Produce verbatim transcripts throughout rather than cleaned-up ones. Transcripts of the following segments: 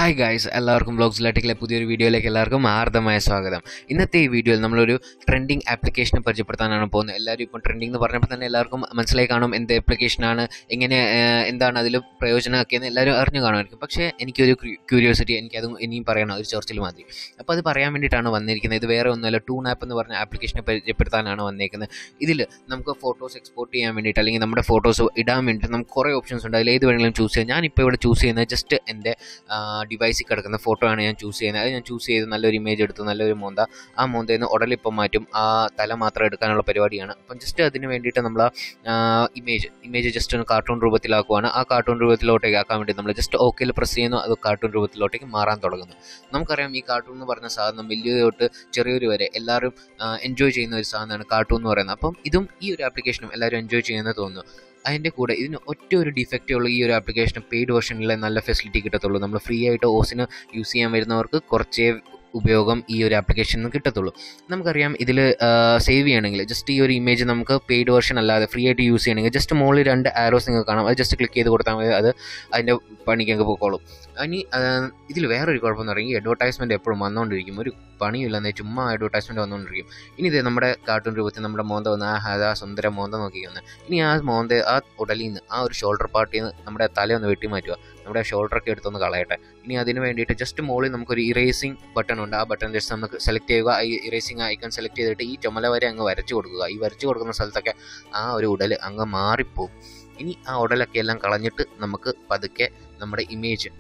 Hi guys, എല്ലാവർക്കും vlogs ലാറ്റിക്കിലെ പുതിയൊരു വീഡിയോയിലേക്ക് എല്ലാവർക്കും ആർദ്രമായ സ്വാഗതം. ഇന്നത്തെ ഈ വീഡിയോയിൽ നമ്മളൊരു ട്രെൻഡിങ് ആപ്ലിക്കേഷനെ പരിചയപ്പെടുത്താനാണ് പോകുന്നത്. എല്ലാവരും ഇപ്പം ട്രെൻഡിങ് എന്ന് പറഞ്ഞപ്പോൾ തന്നെ എല്ലാവർക്കും മനസ്സിലായി കാണും എന്ത് ആപ്ലിക്കേഷനാണ്, എങ്ങനെ എന്താണ് അതിൽ പ്രയോജനമൊക്കെ എന്ന് എല്ലാവരും അറിഞ്ഞു കാണുമായിരിക്കും. പക്ഷേ എനിക്കൊരു ക്യൂരിയോസിറ്റി, എനിക്കത് ഇനിയും പറയണം, ഒരു ചർച്ചിൽ മതി. അപ്പോൾ അത് പറയാൻ വേണ്ടിയിട്ടാണ് വന്നിരിക്കുന്നത്. ഇത് വേറെ ഒന്നുമല്ല, ടൂൺആപ്പ് എന്ന് പറഞ്ഞ ആപ്ലിക്കേഷനെ പരിചയപ്പെടുത്താനാണ് വന്നിരിക്കുന്നത്. ഇതിൽ നമുക്ക് ഫോട്ടോസ് എക്സ്പോർട്ട് ചെയ്യാൻ വേണ്ടിയിട്ട് അല്ലെങ്കിൽ നമ്മുടെ ഫോട്ടോസ് ഇടാൻ വേണ്ടിയിട്ട് നമുക്ക് കുറേ ഓപ്ഷൻസ് ഉണ്ട്. അതിൽ ഏത് വേണമെങ്കിലും ചൂസ് ചെയ്യാം. ഞാനിപ്പോൾ ഇവിടെ ചൂസ് ചെയ്യുന്നത് ജസ്റ്റ് എൻ്റെ ഡിവൈസിൽ കിടക്കുന്ന ഫോട്ടോ ആണ് ഞാൻ ചൂസ് ചെയ്യുന്നത്. അത് ഞാൻ ചൂസ് ചെയ്ത് നല്ലൊരു ഇമേജ് എടുത്ത് നല്ലൊരു മോന്ത, ആ മോന്തയിൽ നിന്ന് ഉടലിപ്പം മാറ്റും, ആ തല മാത്രം എടുക്കാനുള്ള പരിപാടിയാണ്. അപ്പം ജസ്റ്റ് അതിന് വേണ്ടിയിട്ട് നമ്മൾ ഇമേജ് ഇമേജ് ജസ്റ്റ് ഒന്ന് കാർട്ടൂൺ രൂപത്തിലാക്കുവാണ്. ആ കാർട്ടൂൺ രൂപത്തിലോട്ടേക്ക് ആക്കാൻ വേണ്ടി നമ്മൾ ജസ്റ്റ് ഓക്കെയിൽ പ്രസ് ചെയ്യുന്നു, അത് കാർട്ടൂൺ രൂപത്തിലോട്ടേക്ക് മാറാൻ തുടങ്ങുന്നു. നമുക്കറിയാം ഈ കാർട്ടൂൺ എന്ന് പറഞ്ഞ സാധനം വലിയ തൊട്ട് ചെറിയൊരു വരെ എല്ലാവരും എൻജോയ് ചെയ്യുന്ന ഒരു സാധനമാണ് കാർട്ടൂൺ എന്ന് പറയുന്നത്. അപ്പം ഇതും ഈ ഒരു ആപ്ലിക്കേഷനും എല്ലാവരും എൻജോയ് ചെയ്യുന്നത് തോന്നുന്നു. അതിൻ്റെ കൂടെ ഇതിന് ഒറ്റ ഒരു ഡിഫക്റ്റേ ഉള്ളൂ, ഈ ഒരു ആപ്ലിക്കേഷൻ പെയ്ഡ് വെർഷനിലെ നല്ല ഫെസിലിറ്റി കിട്ടത്തുള്ളൂ. നമ്മൾ ഫ്രീ ആയിട്ട് ഓസിന് യൂസ് ചെയ്യാൻ വരുന്നവർക്ക് കുറച്ചേ ഉപയോഗം ഈ ഒരു ആപ്ലിക്കേഷനിൽ നിന്ന് കിട്ടത്തുള്ളൂ. നമുക്കറിയാം ഇതിൽ സേവ് ചെയ്യണമെങ്കിൽ ജസ്റ്റ് ഈ ഒരു ഇമേജ് നമുക്ക് പെയ്ഡ് വെർഷൻ അല്ലാതെ ഫ്രീ ആയിട്ട് യൂസ് ചെയ്യണമെങ്കിൽ ജസ്റ്റ് മുകളിൽ രണ്ട് ആരോസ് നിങ്ങൾക്ക് കാണാം, അത് ജസ്റ്റ് ക്ലിക്ക് ചെയ്ത് കൊടുത്താൽ മതി, അത് അതിൻ്റെ പണിക്കൊക്കെ പോയിക്കോളും. ഇനി ഇതിൽ വേറൊരു കുഴപ്പമെന്ന് പറയുന്നത് ഈ അഡ്വർടൈസ്മെൻറ്റ് എപ്പോഴും വന്നുകൊണ്ടിരിക്കും, ഒരു പണിയില്ലെന്നേ ചുമ്മാ അഡ്വർടൈസ്മെൻറ്റ് വന്നുകൊണ്ടിരിക്കും. ഇനി ഇത് നമ്മുടെ കാർട്ടൂൺ രൂപത്തിൽ നമ്മുടെ മോന്ത വന്ന് ആ ആ സുന്ദര മോന്ത നോക്കി വന്ന് ഇനി ആ മോന്ത ആ ഉടലിൽ നിന്ന് ആ ഒരു ഷോൾഡർ പാർട്ടിൽ നിന്ന് നമ്മുടെ തലയൊന്ന് വെട്ടി മാറ്റുക, നമ്മുടെ ഷോൾഡറൊക്കെ എടുത്തൊന്ന് കളയട്ടെ. ഇനി അതിന് വേണ്ടിയിട്ട് ജസ്റ്റ് മുകളിൽ നമുക്കൊരു ഇറേസിങ് ബട്ടൺ ഉണ്ട്, ആ ബട്ടൺ ജസ്റ്റ് നമുക്ക് സെലക്ട് ചെയ്യുക. ഈ ഇറേസിങ് ഐക്കൺ സെലക്ട് ചെയ്തിട്ട് ഈ ചുമല വരെ അങ്ങ് വരച്ച് കൊടുക്കുക. ഈ വരച്ച് കൊടുക്കുന്ന സ്ഥലത്തൊക്കെ ആ ഒരു ഉടൽ അങ്ങ് മാറിപ്പോവും. ഇനി ആ ഉടലൊക്കെ എല്ലാം കളഞ്ഞിട്ട് നമുക്ക് പതുക്കെ നമ്മുടെ ഇമേജ്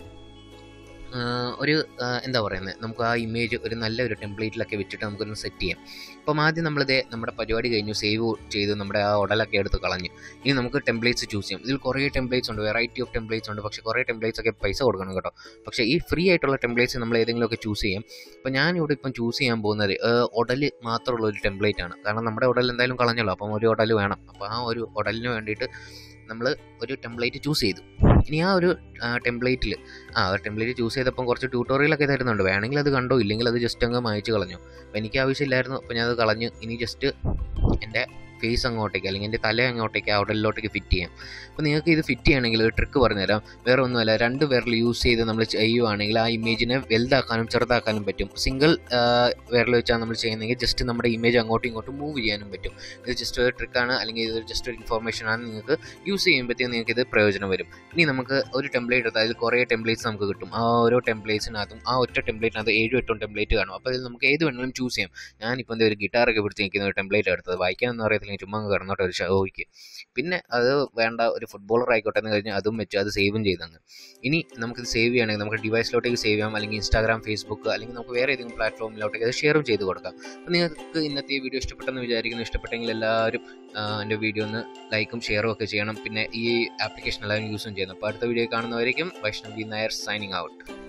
ഒരു എന്താ പറയുന്നത്, നമുക്ക് ആ ഇമേജ് ഒരു നല്ലൊരു ടെംപ്ലേറ്റിലൊക്കെ വെച്ചിട്ട് നമുക്കൊന്ന് സെറ്റ് ചെയ്യാം. അപ്പം ആദ്യം നമ്മളിത് നമ്മുടെ പരിപാടി കഴിഞ്ഞു, സേവ് ചെയ്ത് നമ്മുടെ ആ ഉടലൊക്കെ എടുത്ത് കളഞ്ഞു. ഇനി നമുക്ക് ടെംപ്ലേറ്റ്സ് ചൂസ് ചെയ്യാം. ഇതിൽ കുറേ ടെംപ്ലേറ്റ്സ് ഉണ്ട്, വെറൈറ്റി ഓഫ് ടെംപ്ലേറ്റ്സ് ഉണ്ട്. പക്ഷേ കുറേ ടെംപ്ലേറ്റ്സ് ഒക്കെ പൈസ കൊടുക്കണം കേട്ടോ. പക്ഷേ ഈ ഫ്രീ ആയിട്ടുള്ള ടെംപ്ലേറ്റ്സ് നമ്മൾ ഏതെങ്കിലുമൊക്കെ ചൂസ് ചെയ്യാം. അപ്പോൾ ഞാനിവിടെ ഇപ്പം ചൂസ് ചെയ്യാൻ പോകുന്നത് ഉടൽ മാത്രമുള്ള ഒരു ടെംപ്ലേറ്റ് ആണ്. കാരണം നമ്മുടെ ഉടൽ എന്തായാലും കളഞ്ഞല്ലോ, അപ്പം ഒരു ഉടൽ വേണം. അപ്പോൾ ആ ഒരു ഉടലിന് വേണ്ടിയിട്ട് നമ്മൾ ഒരു ടെംപ്ലേറ്റ് ചൂസ് ചെയ്തു. ഇനി ആ ഒരു ടെംപ്ലേറ്റിൽ ആ ഒരു ടെംപ്ലേറ്റ് ചൂസ് ചെയ്തപ്പം കുറച്ച് ട്യൂട്ടോറിയലൊക്കെ തരുന്നുണ്ട്, വേണമെങ്കിൽ അത് കണ്ടോ, ഇല്ലെങ്കിൽ അത് ജസ്റ്റ് അങ്ങ് മായ്ച്ച് കളഞ്ഞു. അപ്പോൾ എനിക്ക് ആവശ്യമില്ലായിരുന്നു, അപ്പോൾ ഞാനത് കളഞ്ഞു. ഇനി ജസ്റ്റ് എൻ്റെ ഫേസ് അങ്ങോട്ടേക്ക് അല്ലെങ്കിൽ എൻ്റെ തല അങ്ങോട്ടേക്ക് ആ ഉടലിലോട്ടേക്ക് ഫിറ്റ് ചെയ്യാം. അപ്പോൾ നിങ്ങൾക്ക് ഇത് ഫിറ്റ് ചെയ്യണമെങ്കിൽ ഒരു ട്രിക്ക് പറഞ്ഞുതരാം. വേറെ ഒന്നുമല്ല, രണ്ട് വിരൽ യൂസ് ചെയ്ത് നമ്മൾ ചെയ്യുവാണെങ്കിൽ ആ ഇമേജിനെ വലുതാക്കാനും ചെറുതാക്കാനും പറ്റും. സിംഗിൾ വിരൽ വെച്ചാണ് നമ്മൾ ചെയ്യുന്നതെങ്കിൽ ജസ്റ്റ് നമ്മുടെ ഇമേജ് അങ്ങോട്ടും ഇങ്ങോട്ടും മൂവ് ചെയ്യാനും പറ്റും. ഇത് ജസ്റ്റ് ഒരു ട്രിക്കാണ്, അല്ലെങ്കിൽ ഇത് ജസ്റ്റ് ഒരു ഇൻഫോർമേഷനാണ്. നിങ്ങൾക്ക് യൂസ് ചെയ്യുമ്പോഴത്തേക്കും നിങ്ങൾക്ക് ഇത് പ്രയോജനം വരും. ഇനി നമുക്ക് ഒരു ടെംപ്ലേറ്റ് എടുത്താൽ അതിൽ കുറേ ടെംപ്ലേറ്റ്സ് നമുക്ക് കിട്ടും. ആ ഓരോ ടെംപ്ലേറ്റ്സിനകത്തും ആ ഒറ്റ ടെംപ്ലേറ്റിനകത്ത് ഏഴും എട്ടും ടെംപ്ലേറ്റ് കാണും. അപ്പോൾ അതിൽ നമുക്ക് ഏത് വേണമെങ്കിലും ചൂസ് ചെയ്യാം. ഞാനിപ്പോൾ എന്താ ഒരു ഗിറ്റാറൊക്കെ പിടിച്ച് നിൽക്കുന്ന ഒരു ടെംപ്ലേറ്റ് എടുത്തത്, വായിക്കാനൊന്നും അറിയത്തില്ല, ചുമ്മാ കിടന്നോട്ടെ ഒരു ഷോയ്ക്ക്. പിന്നെ അത് വേണ്ട, ഒരു ഫുട്ബോളർ ആയിക്കോട്ടെ എന്ന് കഴിഞ്ഞാൽ അതും വെച്ച് അത് സേവും ചെയ്തങ്ങ്. ഇനി നമുക്കിത് സേവ് ചെയ്യണമെങ്കിൽ നമുക്ക് ഡിവൈസിലോട്ടേക്ക് സേവ് ചെയ്യാം, അല്ലെങ്കിൽ ഇൻസ്റ്റാഗ്രാം, ഫേസ്ബുക്ക്, അല്ലെങ്കിൽ നമുക്ക് വേറെ ഏതെങ്കിലും പ്ലാറ്റ്ഫോമിലോട്ടേക്ക് അത് ഷെയറും ചെയ്ത് കൊടുക്കാം. അപ്പോൾ നിങ്ങൾക്ക് ഇന്നത്തെ ഈ വീഡിയോ ഇഷ്ടപ്പെട്ടെന്ന് വിചാരിക്കുന്നു. ഇഷ്ടപ്പെട്ടെങ്കിൽ എല്ലാവരും എൻ്റെ വീഡിയോ ഒന്ന് ലൈക്കും ഷെയറും ഒക്കെ ചെയ്യണം. പിന്നെ ഈ ആപ്ലിക്കേഷൻ എല്ലാവരും യൂസും ചെയ്യുന്നു. അപ്പോൾ അടുത്ത വീഡിയോ കാണുന്നവരേക്കും വൈഷ്ണവി നായർ സൈനിങ് ഔട്ട്.